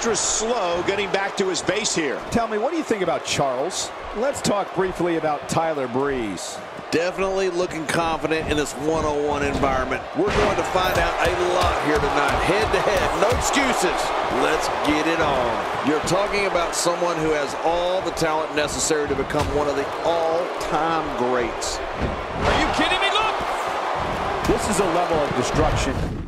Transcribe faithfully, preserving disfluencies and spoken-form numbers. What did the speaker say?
extra slow getting back to his base here. Tell me, what do you think about Charles? Let's talk briefly about Tyler Breeze. Definitely looking confident in this one-on-one environment. We're going to find out a lot here tonight. Head-to-head, no excuses. Let's get it on. You're talking about someone who has all the talent necessary to become one of the all-time greats. Are you kidding me? Look! This is a level of destruction